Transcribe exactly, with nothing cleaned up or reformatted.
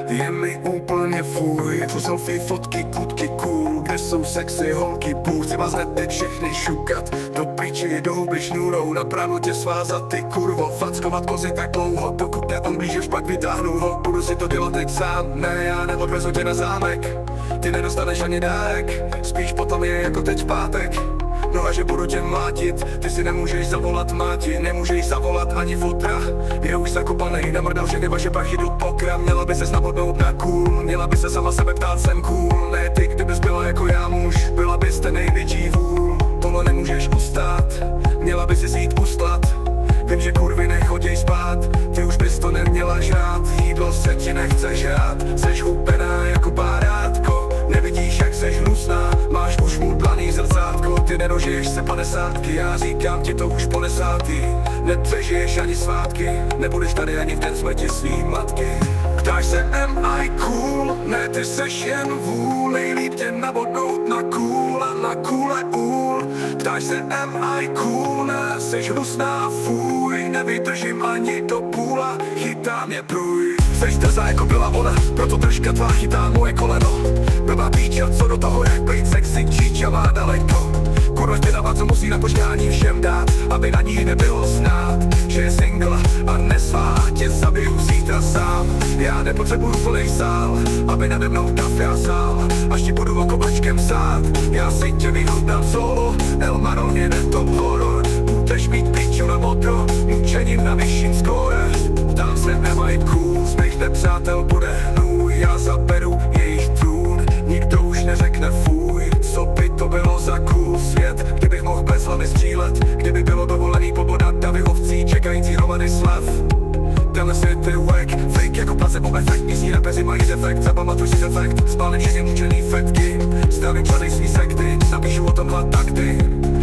Je mi úplně fuj, tu selfie, fotky, kutky, cool. Kde jsou sexy holky, půl. Chci vás hned teď všechny šukat. Do piči, do huby šnurou, na bránu tě svázat, ty kurvo. Fackovat kozy tak dlouho, dokud neublížíš, pak vytáhnu ho. Budu si to dělat teď sám, ne, já neodvezu tě na zámek. Ty nedostaneš ani dárek, spíš potom je jako teď v pátek. No a že budu tě mlátit, ty si nemůžeš zavolat máti, nemůžeš zavolat ani fotra. Je už zakopanej, namrdal všechny vaše prachy do pokra. Měla by ses navodnout na cool, měla by se sama sebe ptát, jsem cool. Ne ty, kdybys byla jako já muž, byla bys ten největší vůl. Tohle nemůžeš ustát, měla by si jít uslat. Vím, že kurvy nechoděj spát, ty už bys to neměla žrát. Jídlo se ti nechce žrát, seš hubená jako bárátko. Nevidíš, jak seš hnusná, máš už mudlaný zrcátko. Ty nedožiješ se padesátky, já říkám ti to už po desátý. Nepřežiješ ani svátky, nebudeš tady ani v den smrti svý matky. Ptáš se, am I cool? Ne, ty seš jen vůl. Nejlíp tě nabodnout na cool a na coole úl. Ptáš se, am I cool? Ne, seš hnusná, fuj. Nevydržím ani do půla, chytá mě průj. Seš drzá jako byla ona, proto držka tvá chytá moje koleno. Blbá píča, co do toho, jak být sexy, číča má daleko. Kurva zvědavá, co musí na požádání všem dát, aby na ní nebylo znát, že je single a nesvá, tě zabiju zítra sám. Já nepotřebuju plnej sál, aby nade mnou dav já sál. Až ti budu okopačkem sát, já si tě vyhodám solo. El Maron je top horor, budeš mít piču na moto, mučením na vyšším skóre. Tam se nemají cool, z mých nepřátel bude hnůj. Já zaberu jejich trůn, nikdo už neřekne fuj. Co by to bylo za cool svět, kdybych mohl bez hlavy střílet. Kdyby bylo dovolený pobodat davy ovcí, čekající hromady slav. Tenhle svět je wack, fake jako placebo efekt. Místní rapeři mají defekt, zapamatuj si defekt. Spálím všechny mučený fetky, stavím členy svý sekty, napíšu o tomhle takty.